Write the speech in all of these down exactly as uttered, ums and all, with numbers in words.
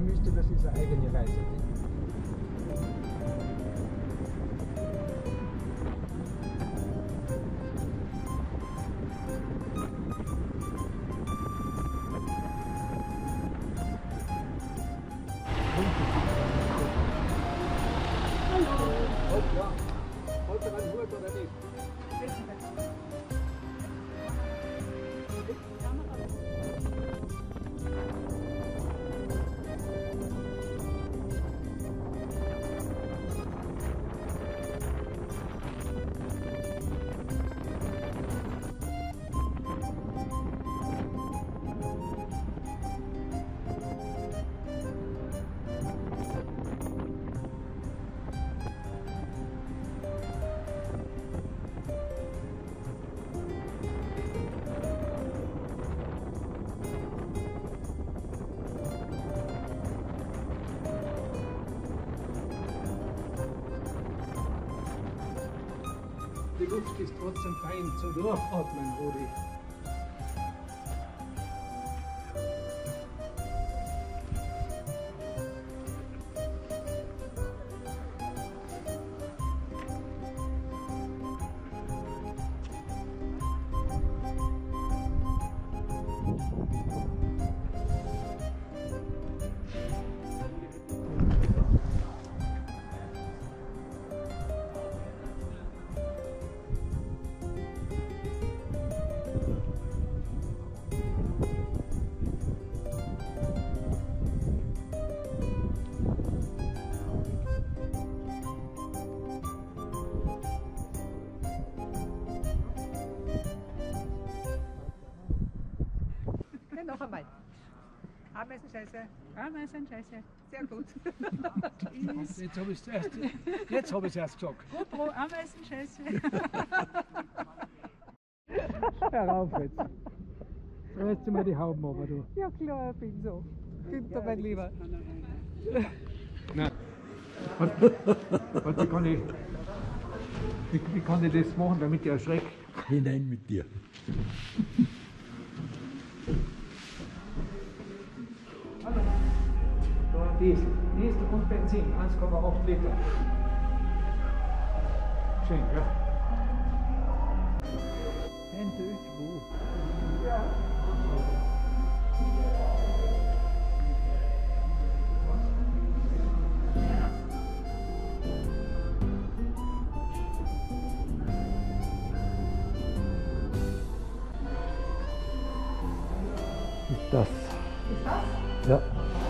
müsste das ist eine eigene Reise. Die Luft ist trotzdem fein zum Durchatmen, Rudi. Noch einmal. Ameisenscheiße. Ameisenscheiße. Sehr gut. Jetzt habe ich es erst, jetzt hab ich's erst gesagt. GoPro, Ameisenscheiße. Hör auf jetzt. Reißt du mal die Hauben runter, du. Ja klar, ich bin so. Günther, mein Lieber. Nein. Was, was, wie, kann ich, wie, wie kann ich das machen, damit ich erschrecke? Hinein mit dir. Diesel. Diesel und Benzin, eins Komma acht Liter. Schön, ja? Hände ist wo? Ja. Ist das? Ist das? Ja.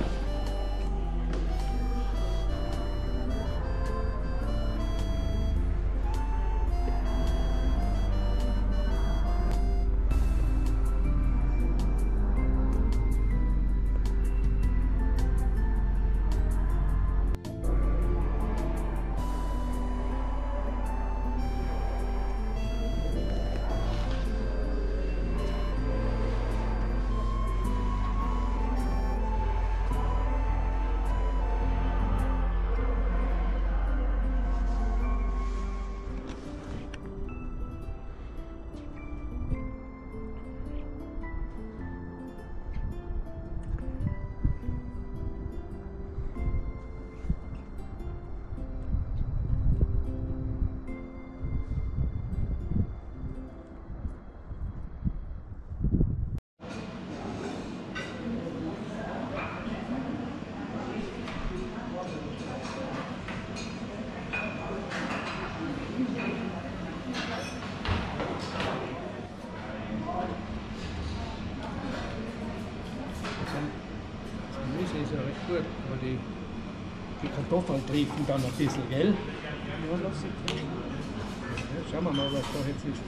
Ist ja recht gut, aber die, die Kartoffeln triefen dann ein bisschen, gell? Ja, lass sie triefen. Ja, schauen wir mal, was da jetzt ist.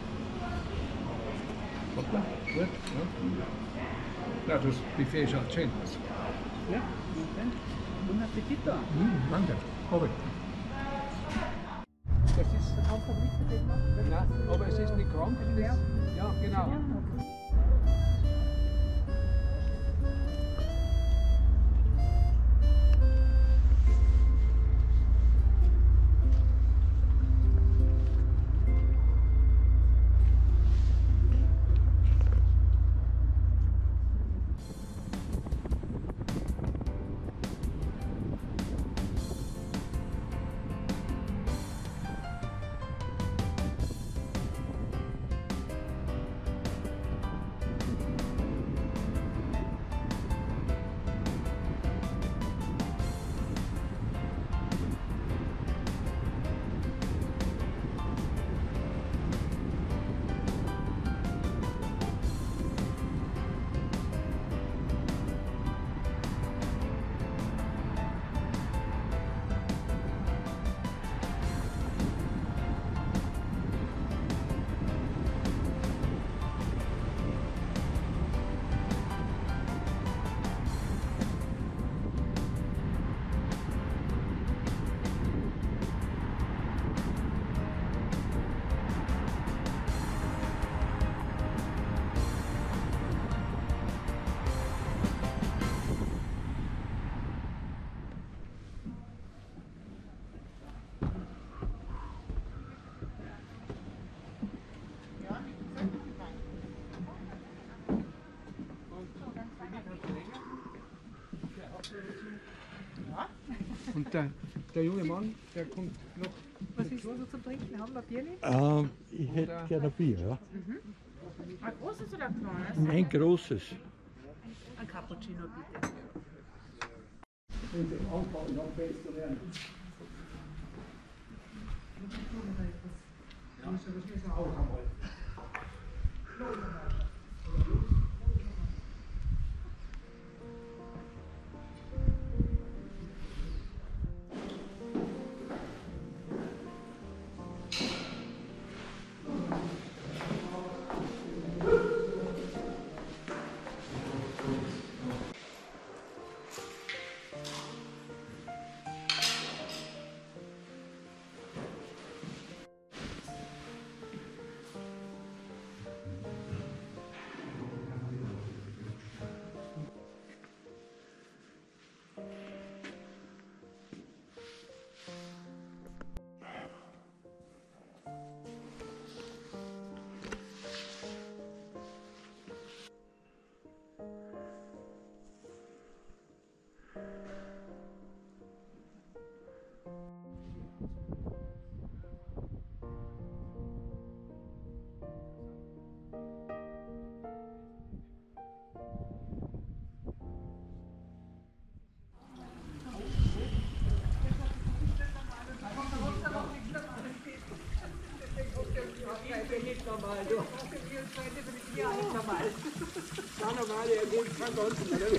Hoppla, gut. Ja, ja das Buffet schaut schön aus. Ja, und Appetit da. Mmh, danke. Habe ich. Das ist Einfach nicht mit dem machen. Nein, aber es ist nicht krank. Ja. Ja, genau. Und der, der junge Mann, der kommt noch. Was willst du zum Trinken haben? Ein Bierli? Ähm, ich hätte gerne ein Bier, ja. Ein großes oder ein kleines? Ein großes. Ein Cappuccino bitte. Und den Anbau noch besser werden. Ja, das müssen wir auch einmal. Nicht normal, du. Ja, nicht normal. Ja, normal, er geht kein Ganzen, oder?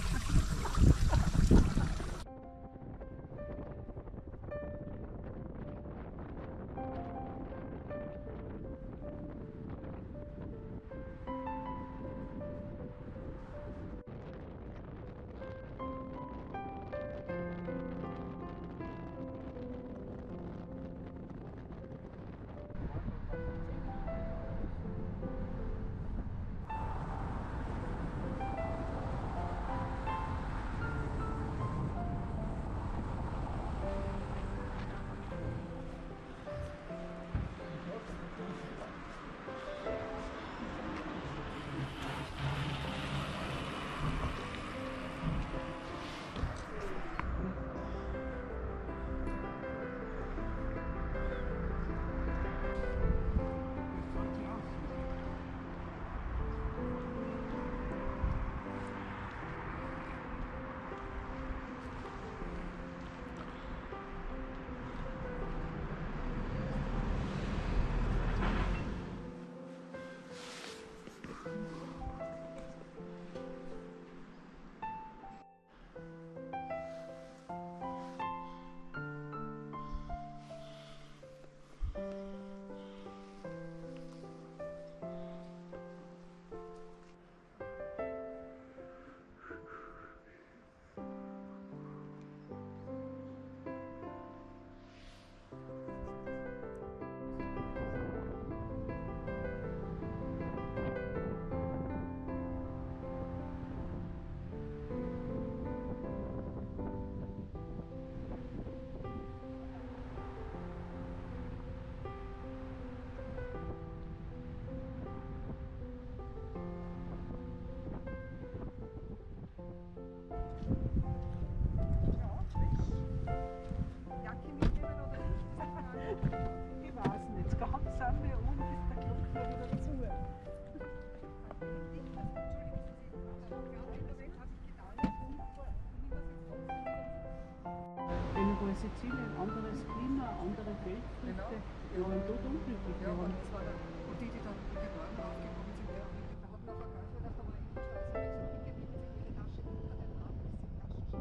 in Sizilien, anderes Klima, andere Feldfrüchte. Wir waren dort unglücklich. Ja, und das war dann, und die, die dann in den Morgen aufgekommen sind, der, der hat nachher gar nicht gedacht, aber eigentlich so hingeblieben sind, ihre Tasche unter den Arm, bis die Tasche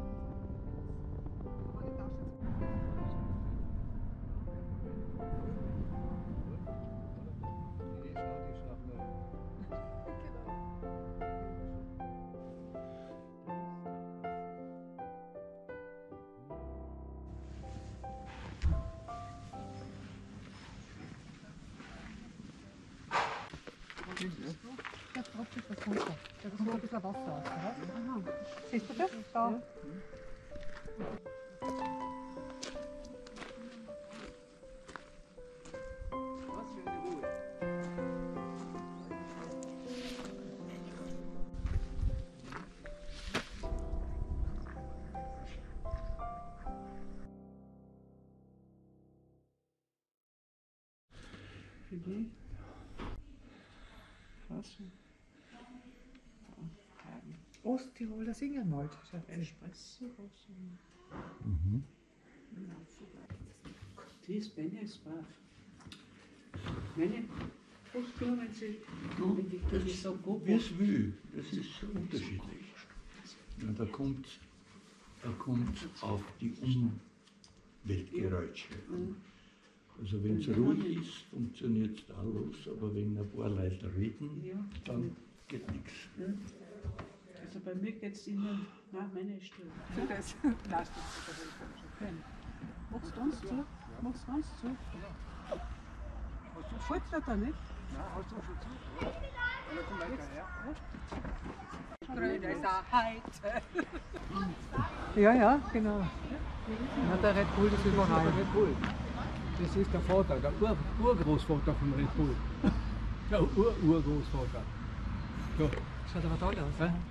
schon. Aber die Tasche zu. Da tropft etwas runter. Da kommt ein bisschen Wasser aus. Aha. Siehst du das? Da. Ja. Filet. Krass. Osttiroler Singelmalt. Espresso. Mhm. Die ist meine ist brav. Meine, oft nur, wenn sie, wenn die, wenn ich so grob Wie es will, das ist unterschiedlich. Ja, da kommt da kommt auf die Umweltgeräusche. Also wenn es ruhig ist, funktioniert es da los, aber wenn ein paar Leute reden, Ja. dann geht nichts. Also bei mir geht es immer nach meiner Stelle. Für das Leistungsverhältnis. Mach's ganz zu. Mach's ganz zu. Fällt dir da nicht? Nein, hast du schon zu? Ja, komm weiter her. Grüne Saheit. Ja, ja, genau. Ja, der Red Bull ist überall. Der Red Bull. Das ist der Vater, der Ur Urgroßvater von Red Bull. Der Ur-Urgroßvater. So. Schaut aber toll aus. Ja?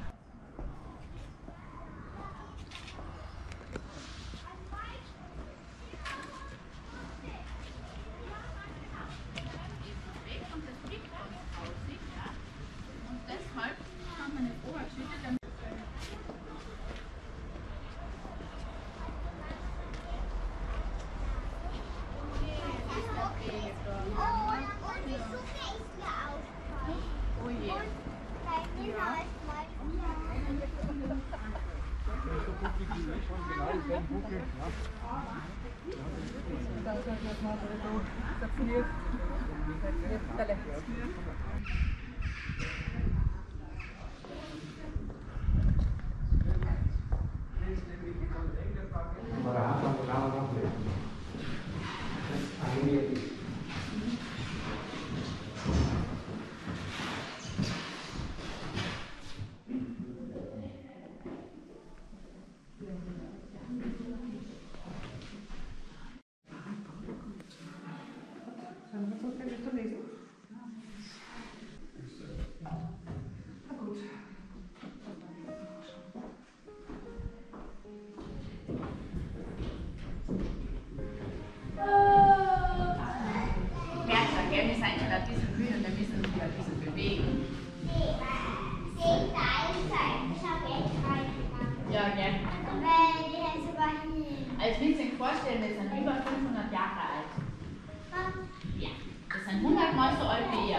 Wir sind schon ein bisschen müde und wir müssen uns ein bisschen bewegen. Ja, gerne. Also, wenn Sie sich vorstellen, wir sind über fünfhundert Jahre alt. Ja, wir sind hundert Mal so alt wie ihr.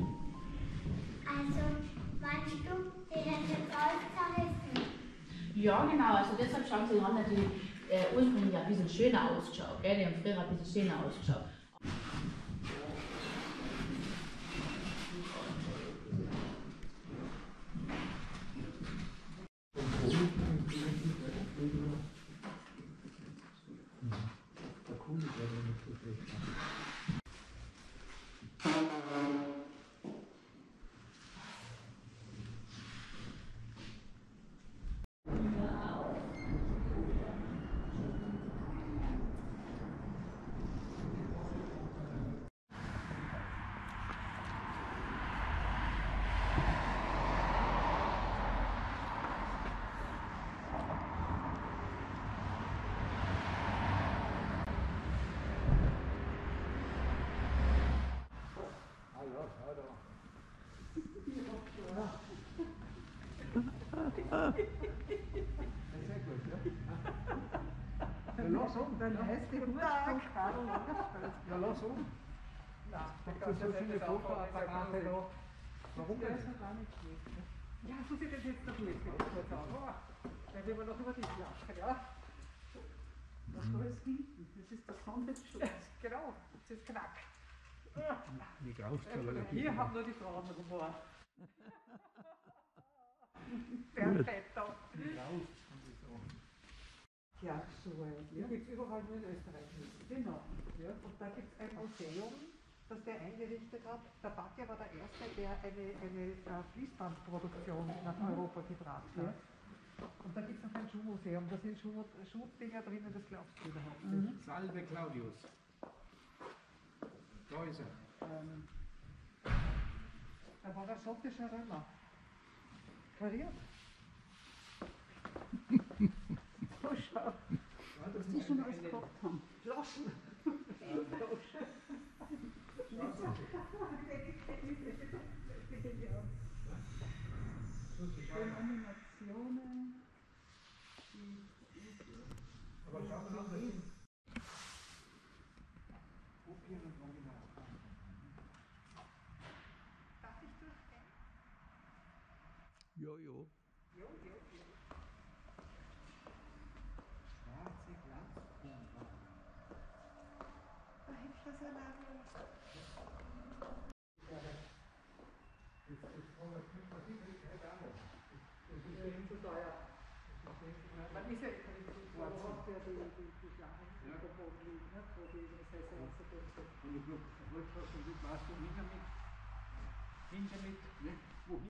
Also, meinst du, die hat jetzt alles zerrissen? Ja, genau. Also deshalb schauen Sie, haben natürlich äh, ursprünglich ein bisschen schöner ausgeschaut. Gell? Die haben früher ein bisschen schöner ausgeschaut. Lass um. Dann heißt die Tag. Ja, lass um. Habt ihr so viele Fotoapparate da? Warum Der denn? ist noch gar nicht schlecht. Ne? Ja, so sieht das jetzt noch nicht kurz aus. Dann gehen wir noch über die Flasche, ja? Das da ist hinten. Das ist der Sonnenschutz. Genau, das ist knack. Wie graust du aber da? Hier haben nur die Frauen Humor. Perfetto. Wie graust du? Ja, so weit. Die gibt es überall nur in Österreich nicht. Genau. Ja. Und da gibt es ein Museum, das der eingerichtet hat. Der Batja war der Erste, der eine, eine äh, Fließbandproduktion nach Europa gebracht hat. Und da gibt es noch ein Schuhmuseum. Da sind Schuh, Schuhdinger drinnen, das glaubst du überhaupt nicht. Salve Claudius. Da ist er. Ähm, da war der schottische Römer. Kariert. So schau. Was die schon alles gehabt haben. Flaschen. Animationen. Darf ich durchgehen? Jo, jo. Jo, jo, jo. Schwarze Glanzpulver. Da hilft das ja leider. Man ist ja, du hast ja die, die, die Flachen verboten liegen, ne, wo die Saison rausgekommen sind. Und ich wollte schon so gut warst du hinter mit. Hinter mit. Ne? Wohin?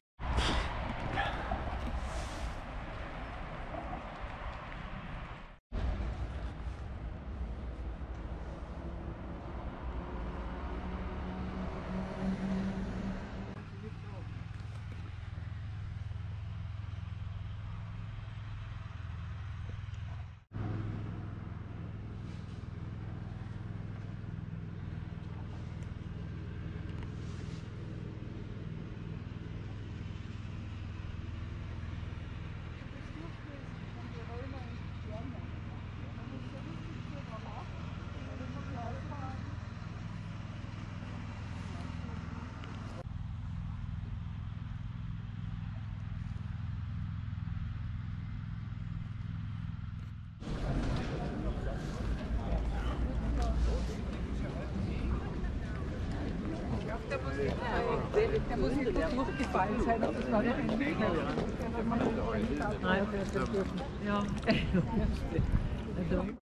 Der muss nicht durchgefallen sein, aber das war ja ein Weg. Nein, ja.